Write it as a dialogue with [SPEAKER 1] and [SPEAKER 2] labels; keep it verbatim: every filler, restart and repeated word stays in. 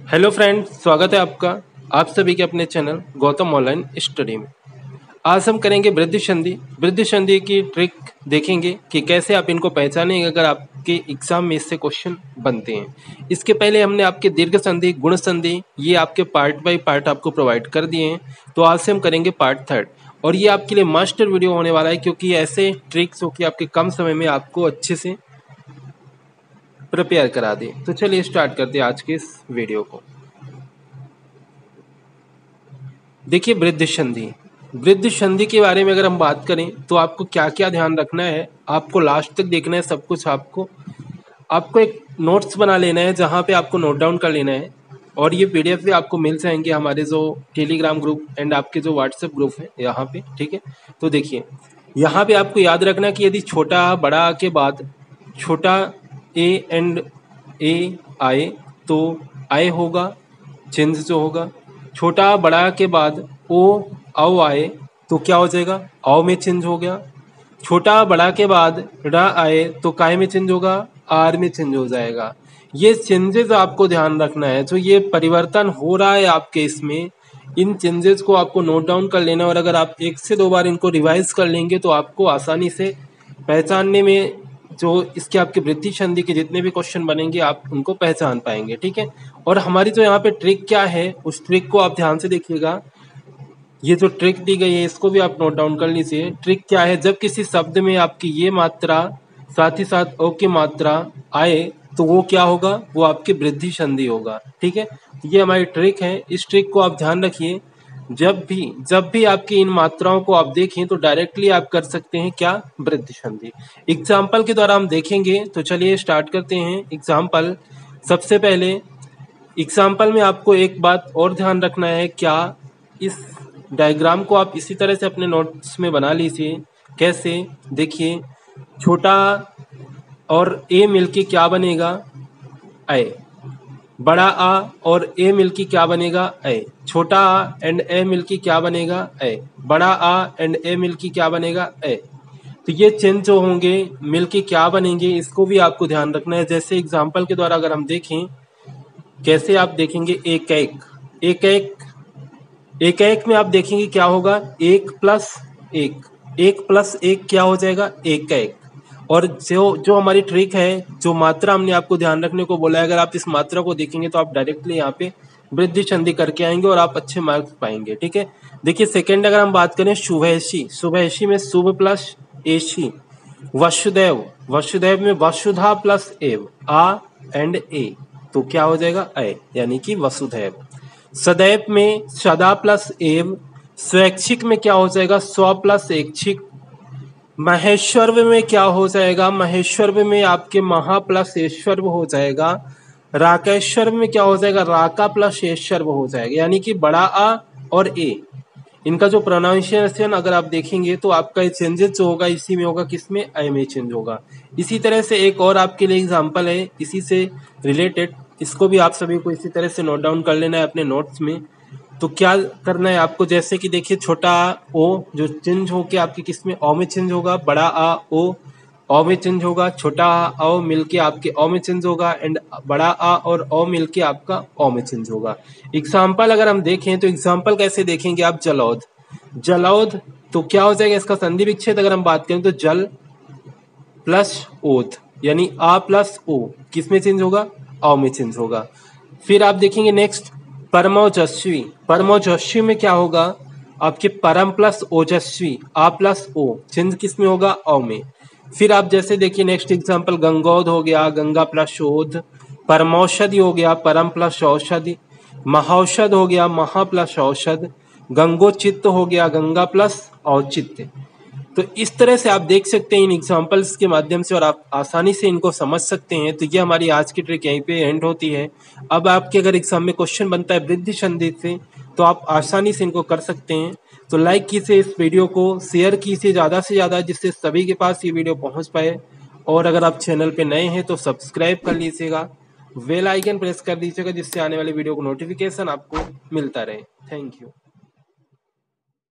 [SPEAKER 1] Hello friend, स्वागत है आपका आप सभी के अपने चैनल गौतम ऑनलाइन स्टडी में। आज हम करेंगे वृद्धि संधि। वृद्धि संधि की ट्रिक देखेंगे कि कैसे आप इनको पहचानेंगे अगर आपके एग्जाम में इससे क्वेश्चन बनते हैं। इसके पहले हमने आपके दीर्घ संधि, गुण संधि, ये आपके पार्ट बाय पार्ट आपको प्रोवाइड कर दिए हैं। तो आज से हम करेंगे पार्ट थर्ड, और ये आपके लिए मास्टर वीडियो होने वाला है, क्योंकि ऐसे ट्रिक्स हो कि आपके कम समय में आपको अच्छे से प्रिपेयर करा दे। तो चलिए स्टार्ट करते हैं आज के इस वीडियो को। देखिए, वृद्धि संधि वृद्धि संधि के बारे में अगर हम बात करें तो आपको क्या क्या ध्यान रखना है, आपको लास्ट तक देखना है सब कुछ। आपको आपको एक नोट्स बना लेना है जहाँ पे आपको नोट डाउन कर लेना है, और ये पीडीएफ भी आपको मिल जाएंगे हमारे जो टेलीग्राम ग्रुप एंड आपके जो व्हाट्सएप ग्रुप है यहाँ पे। ठीक है, तो देखिए यहाँ पे आपको याद रखना कि यदि छोटा बड़ा के बाद छोटा ए एंड ए आए तो आए होगा चेंज जो होगा। छोटा बड़ा के बाद ओ आओ आए तो क्या हो जाएगा, आओ में चेंज हो गया। छोटा बड़ा के बाद रा आए तो काय में चेंज होगा, आर में चेंज हो जाएगा। ये चेंजेस आपको ध्यान रखना है, जो ये परिवर्तन हो रहा है आपके इसमें, इन चेंजेस को आपको नोट डाउन कर लेना, और अगर आप एक से दो बार इनको रिवाइज कर लेंगे तो आपको आसानी से पहचानने में, जो इसके आपके वृद्धि संधि के जितने भी क्वेश्चन बनेंगे आप उनको पहचान पाएंगे। ठीक है, और हमारी जो यहाँ पे ट्रिक क्या है उस ट्रिक को आप ध्यान से देखिएगा। ये जो ट्रिक दी गई है इसको भी आप नोट डाउन कर लीजिए। ट्रिक क्या है, जब किसी शब्द में आपकी ये मात्रा साथ ही साथ ओ की मात्रा आए तो वो क्या होगा, वो आपकी वृद्धि संधि होगा। ठीक है, ये हमारी ट्रिक है, इस ट्रिक को आप ध्यान रखिए। जब भी जब भी आपकी इन मात्राओं को आप देखें तो डायरेक्टली आप कर सकते हैं क्या, वृद्धि संधि। एग्जाम्पल के द्वारा हम देखेंगे, तो चलिए स्टार्ट करते हैं। एग्जाम्पल, सबसे पहले एग्जाम्पल में आपको एक बात और ध्यान रखना है, क्या इस डायग्राम को आप इसी तरह से अपने नोट्स में बना लीजिए। कैसे, देखिए, छोटा और ए मिलके क्या बनेगा, ए। बड़ा आ और ए मिलके क्या बनेगा, ए। छोटा आ एंड ए मिलके क्या बनेगा, ए। बड़ा आ एंड ए मिलके क्या बनेगा, ए। तो ये चिन्ह जो होंगे मिलके क्या बनेंगे, इसको भी आपको ध्यान रखना है। जैसे एग्जाम्पल के द्वारा अगर हम देखें, कैसे आप देखेंगे, एक एक एक एक एक एक में आप देखेंगे क्या होगा, एक प्लस एक, एक प्लस एक क्या हो जाएगा, एक एक। और जो जो हमारी ट्रिक है, जो मात्रा हमने आपको ध्यान रखने को बोला है, अगर आप इस मात्रा को देखेंगे तो आप डायरेक्टली यहाँ पे वृद्धि संधि करके आएंगे और आप अच्छे मार्क्स पाएंगे। ठीक है, देखिए सेकंड अगर हम बात करें, शुभैषी शुभैषी में शुभ प्लस एशी। वसुदेव वसुदेव में वसुधा प्लस एव, आ एंड ए तो क्या हो जाएगा, ए, यानी कि वसुधैव। सदैव में सदा प्लस एव। स्वैच्छिक में क्या हो जाएगा, स्व प्लस ऐच्छिक। महेश्वर में क्या हो जाएगा, महेश्वर में आपके महा प्लस ऐश्वर्य हो जाएगा। राकेश्वर में क्या हो जाएगा, राका प्लस ऐश्वर्य हो जाएगा, यानी कि बड़ा आ और ए, इनका जो प्रोनाउंसिएशन अगर आप देखेंगे तो आपका चेंजेस जो होगा इसी में होगा, किसमें, ए में चेंज होगा। इसी तरह से एक और आपके लिए एग्जांपल है इसी से रिलेटेड, इसको भी आप सभी को इसी तरह से नोट डाउन कर लेना है अपने नोट्स में। तो क्या करना है आपको, जैसे कि देखिए, छोटा आ ओ जो चेंज होके आपके किसमें, ओ में चेंज होगा। बड़ा आ ओ ओ में चेंज होगा। छोटा आ ओ मिलके आपके ओ में चेंज होगा, एंड बड़ा आ और ओ मिलके आपका ओ में चेंज होगा। एग्जाम्पल अगर हम देखें तो एग्जाम्पल कैसे देखेंगे आप, जलौध जलौध तो क्या हो जाएगा, इसका संधि विच्छेद अगर हम बात करें तो जल प्लस ओध, यानी आ प्लस ओ किसमें चेंज होगा, ओ में चेंज होगा। फिर आप देखेंगे नेक्स्ट, परमोजस्वी परमोजस्वी में क्या होगा, आपके परम प्लस ओजस्वी, आ प्लस ओ चेंज किस में होगा, ओ में। फिर आप जैसे देखिए नेक्स्ट एग्जांपल, गंगोध हो गया, गंगा प्लस शोध। परमौषधि हो गया, परम प्लस औषधि। महौषध हो गया, महा प्लस औषध। गंगोचित्त हो गया, गंगा प्लस औचित्य। तो इस तरह से आप देख सकते हैं इन एग्जांपल्स के माध्यम से, और आप आसानी से इनको समझ सकते हैं। तो ये हमारी आज की ट्रिक यहीं पे एंड होती है। अब आपके अगर एग्जाम में क्वेश्चन बनता है वृद्धि संधि से तो आप आसानी से इनको कर सकते हैं। तो लाइक कीजिए इस वीडियो को, शेयर कीजिए ज़्यादा से ज़्यादा, जिससे सभी के पास ये वीडियो पहुँच पाए। और अगर आप चैनल पे नए हैं तो सब्सक्राइब कर लीजिएगा, बेल आइकन प्रेस कर दीजिएगा, जिससे आने वाली वीडियो को नोटिफिकेशन आपको मिलता रहे। Thank you.